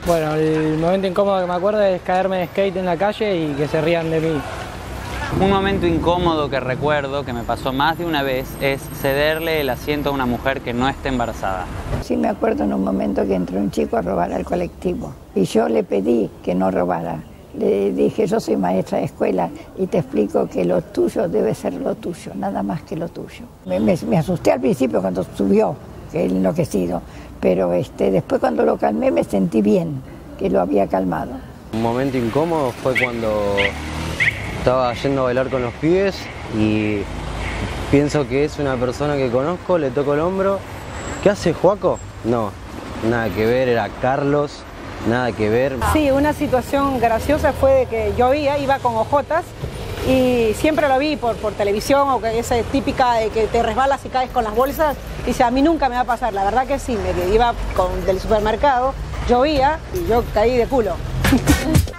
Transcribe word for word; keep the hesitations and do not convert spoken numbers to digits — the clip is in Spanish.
Bueno, el momento incómodo que me acuerdo es caerme de skate en la calle y que se rían de mí. Un momento incómodo que recuerdo, que me pasó más de una vez, es cederle el asiento a una mujer que no esté embarazada. Sí, me acuerdo en un momento que entró un chico a robar al colectivo y yo le pedí que no robara. Le dije, yo soy maestra de escuela y te explico que lo tuyo debe ser lo tuyo, nada más que lo tuyo. Me, me, me asusté al principio cuando subió, que él enloquecido, pero este, después cuando lo calmé me sentí bien, que lo había calmado. Un momento incómodo fue cuando estaba yendo a bailar con los pibes y pienso que es una persona que conozco, le toco el hombro. ¿Qué hace, Joaco? No, nada que ver, era Carlos, nada que ver. Sí, una situación graciosa fue de que yo iba, iba con ojotas y siempre lo vi por, por televisión, o que esa típica de que te resbalas y caes con las bolsas. Dice, a mí nunca me va a pasar, la verdad que sí, me iba con, del supermercado, llovía y yo caí de culo.